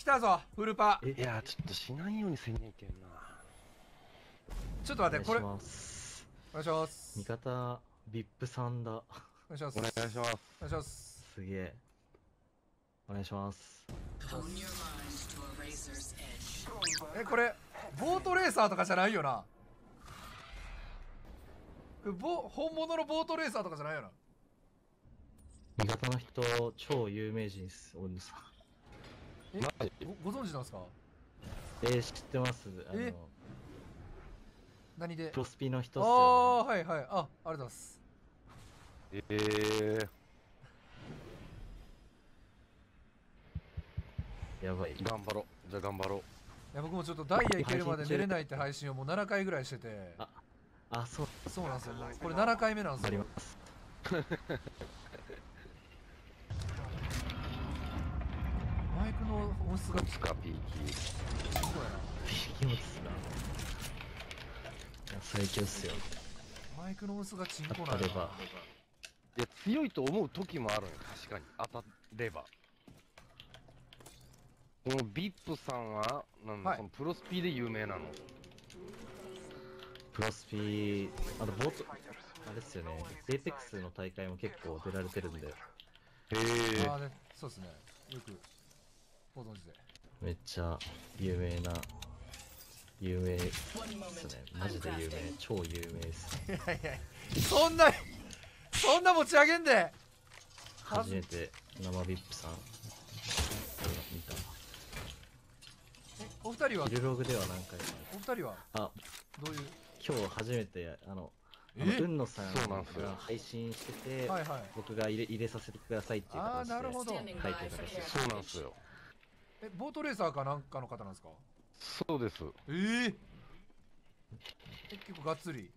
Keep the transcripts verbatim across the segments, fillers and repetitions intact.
来たぞフルパ。 いやちょっとしないようにせんにゃいけんな。 ちょっと待って、これお願いします。 味方ビップさんだ。 お願いします。 お願いします。 お願いします。 すげえ。お願いします。 え、これボートレーサーとかじゃないよな。ボ本物のボートレーサーとかじゃないよな。 味方の人超有名人っす、おんさん。 え、ごご存知なんですか？ えー、知ってます。あえの何で？ プロスピの人っすあよ、ね。 あ、はいはい。あ、ありがとうございます。 ええー、 やばい。 頑張ろう。じゃあ頑張ろう。 いや、僕もちょっとダイヤ行けるまで寝れないって配信をもうななかいぐらいしてて。 あ、あ、そう。 そうなんですよ。もうこれななかいめなんですよ。 あります。 マイクの音質がつかピーキすごいな。 ピーキ持つな。いや、最強っすよ。 マイクの音質がチンコなん当たれば。 いや強いと思う時もあるんよ。確かに当たれば。このビップさんはなんだ、はい、そのプロスピで有名なの？ プロスピあとボートあれっすよね。エーペックスの大会も結構出られてるんで。へえ。 ああ、ね、そうですね。よくご存知で。 めっちゃ有名な有名ですね。マジで有名、超有名です。 いやいや、そんなそんな持ち上げんで。 初めて生ビップさん見た。 え、お二人はヒルログでは何回か。 お二人はあ、 どういう？ 今日初めてあのうんのさんが配信してて、はい、はい、僕が入れ入れさせてくださいっていう形で書いてる形で。 そうなんですよ。 え、ボートレーサーかなんかの方なんですか？ そうです。 えー、え、結構がっつり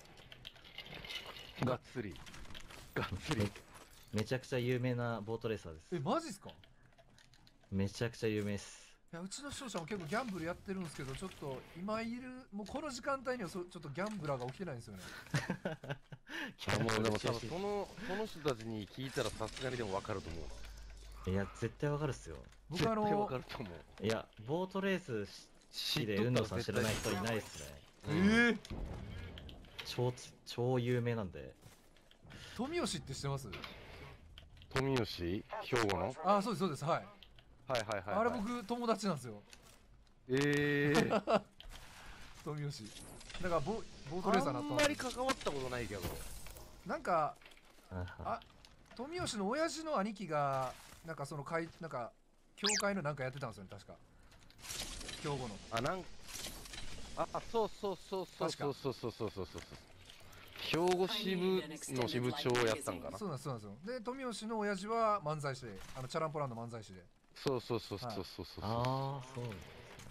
がっつりがっつりめちゃくちゃ有名なボートレーサーです。 え、マジっすか？ めちゃくちゃ有名です。 いや、うちの視聴者も結構ギャンブルやってるんですけど、ちょっと今いるもうこの時間帯にはそちょっとギャンブラーが起きてないんですよね。 もうでも多分そのその人たちに聞いたらさすがにでも分かると思う。いや絶対分かるっすよ。 僕あの分かると思う。 いやボートレース好きで運動さん知らない人いないっすね。 ええー、 超超有名なんで。 富吉って知ってます？ 富吉兵庫の？ あ、そうですそうです。はい。 はいはいはい、はい、 あれ僕友達なんですよ。 ええー、 富吉だからボボートレーサーなった。 あんまり関わったことないけど、 なんかあ富吉の親父の兄貴がなんかその会なんか教会のなんかやってたんですよね、確か。兵庫のあなんあそうそうそうそうそうそうそうそうそうそう兵庫支部の支部長をやったんかな。 そうなんですそうなんですよ。で富吉の親父は漫才師で、あのチャランポランの漫才師で。 そうそうそうそうそうそうそう。 ああそうなんですね。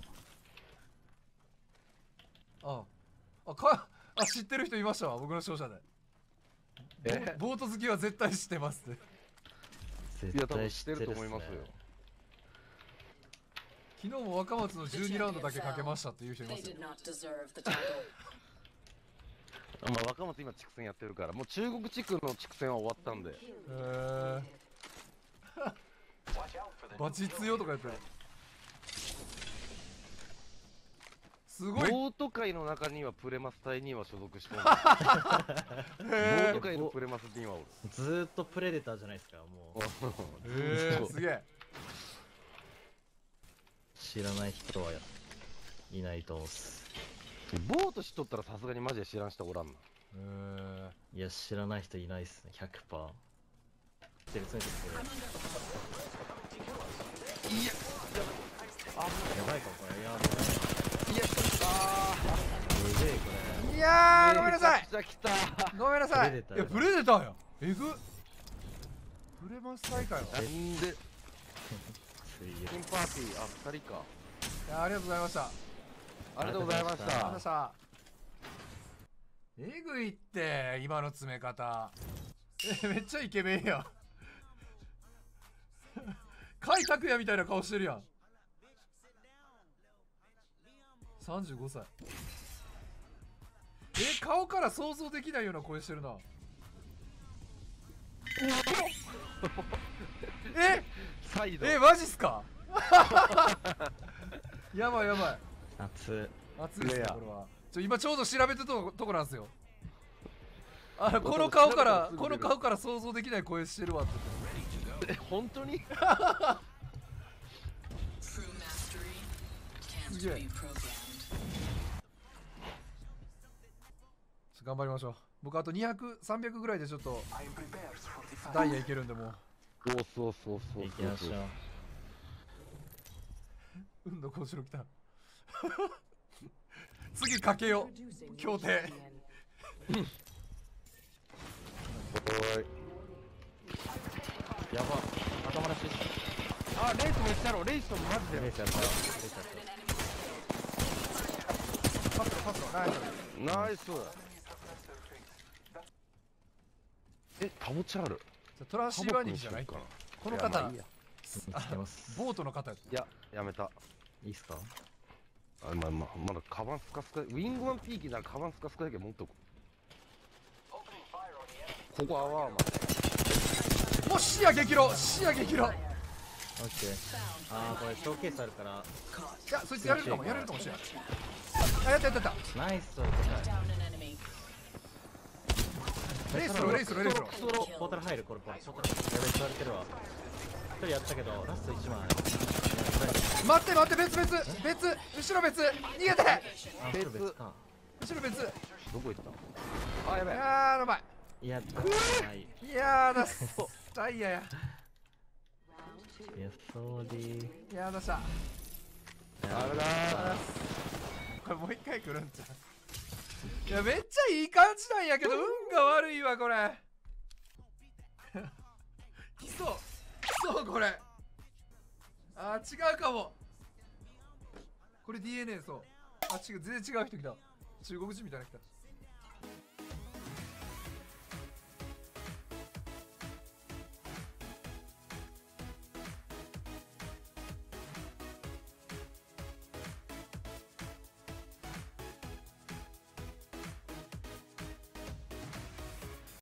ああかあ、知ってる人いましたわ、僕の視聴者で。えボート好きは絶対知ってますって。 絶対知ってると思いますよ。 昨日も若松のじゅうにラウンドだけかけましたっていう人いますよ。 まあ若松今地区戦やってるから、もう中国地区の地区戦は終わったんで。へえバチ強とかやってる。すごい。 ボート界の中にはプレマス隊には所属してない。ボート界のプレマスにはおる。 ずーっとプレデターじゃないですか、もう。 へえすげえ。 知らない人はいないと思うっす。 ボート知っとったらさすがにマジで知らん人おらんな。へえ。いや知らない人いないっすね、ひゃくパーセント。てるつめてこれ。いややばいかこれ。やばい。いやああむずいこれ。 いやーごめんなさい。ごめんなさい。いやプレデターや。えぐ。プレマス大会は。 なんで。新パーティーあふたりか。 いやありがとうございました。 ありがとうございました。ありがとうございました。 えぐいって今の詰め方。えめっちゃイケメンやん。甲斐拓也みたいな顔してるやん。さんじゅうごさい。え顔から想像できないような声してるな。ええマジっすか。 やばいやばい。 熱熱いですねこれは。ちょ今ちょうど調べてるととこなんですよ。あこの顔からこの顔から想像できない声してるわって。 え本当に？ すげえ。頑張りましょう。僕あとにひゃく、さんびゃくぐらいでちょっとダイヤいけるんでもう。 そうそうそうそう。 行きましょう。 運動こうしろきた。次かけよう。協定。 おい。 やば。頭らしいっす。 あレイスもしたろ。レイスもマジで。 レイスやった。レイスやった。 パスパスナイス。 ナイス。え、タボチャールトラシーバニーじゃないかな。この方、ボートの方。いや、やめた。 いいっすか？ あ、まあまあ、まだカバンスカスカ、ウィングマンピーキーならカバンスカスカだけ持っとく。ここアワーマン。 もう視野激露視野激露。オッケー。 あー、これショーケースあるから。 いや、そいつやれるかも、やれるかもしれない。あ、やったやったやった。 ナイス。 レイスロレイスロレイスロポータル入る。これポータルやべえ、座れてるわ。一人やったけどラストいちまい。 待って待って、別別別後ろ別逃げて。 別か後ろ別どこ行った？あ、やべえ。 いやーやばい。 いやだないいやーだすダイヤや。 いやそうでー。 いやーだした。 あれだー。 これもう一回来るんちゃう？いやめっちゃいい感じなんやけど運が悪いわこれ。来そう来そうこれ。あー違うかも。これ ディーエヌエー そう。あ違う全然違う人来た。中国人みたいな人来た。